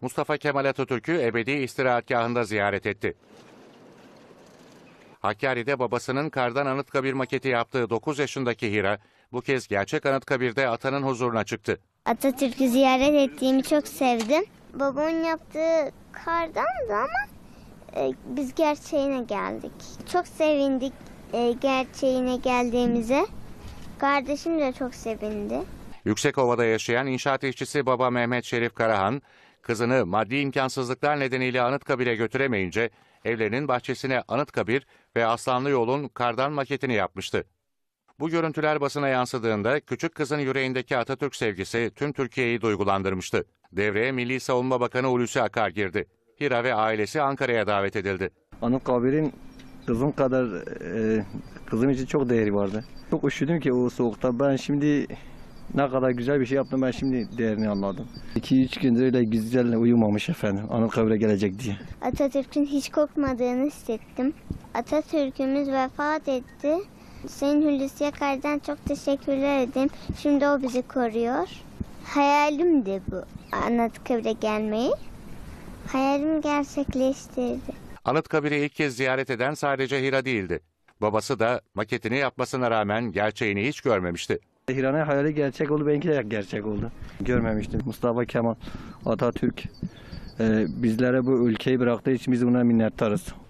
Mustafa Kemal Atatürk'ü ebedi istirahatgahında ziyaret etti. Hakkari'de babasının kardan Anıtkabir maketi yaptığı 9 yaşındaki Hira, bu kez gerçek Anıtkabir'de atanın huzuruna çıktı. Atatürk'ü ziyaret ettiğimi çok sevdim. Babamın yaptığı kardandı ama biz gerçeğine geldik. Çok sevindik gerçeğine geldiğimize. Kardeşim de çok sevindi. Yüksekova'da yaşayan inşaat işçisi baba Mehmet Şerif Karahan, kızını maddi imkansızlıklar nedeniyle Anıtkabir'e götüremeyince evlerinin bahçesine Anıtkabir ve Aslanlı Yol'un kardan maketini yapmıştı. Bu görüntüler basına yansıdığında küçük kızın yüreğindeki Atatürk sevgisi tüm Türkiye'yi duygulandırmıştı. Devreye Milli Savunma Bakanı Hulusi Akar girdi. Hira ve ailesi Ankara'ya davet edildi. Anıtkabir'in kızım kadar kızım için çok değeri vardı. Çok üşüdüm ki o soğukta. Ben şimdi ne kadar güzel bir şey yaptım, ben şimdi değerini anladım. 2-3 gündür öyle güzel uyumamış efendim, Anıtkabir'e gelecek diye. Atatürk'ün hiç korkmadığını hissettim. Atatürk'ümüz vefat etti. Sayın Hulusi Akar'dan çok teşekkürler ederim. Şimdi o bizi koruyor. Hayalimdi bu Anıtkabir'e gelmeyi. Hayalimi gerçekleştirdi. Anıtkabir'i ilk kez ziyaret eden sadece Hira değildi. Babası da maketini yapmasına rağmen gerçeğini hiç görmemişti. Hira'nın hayali gerçek oldu, benimki de gerçek oldu. Görmemiştim. Mustafa Kemal Atatürk bizlere bu ülkeyi bıraktığı için biz buna minnettarız.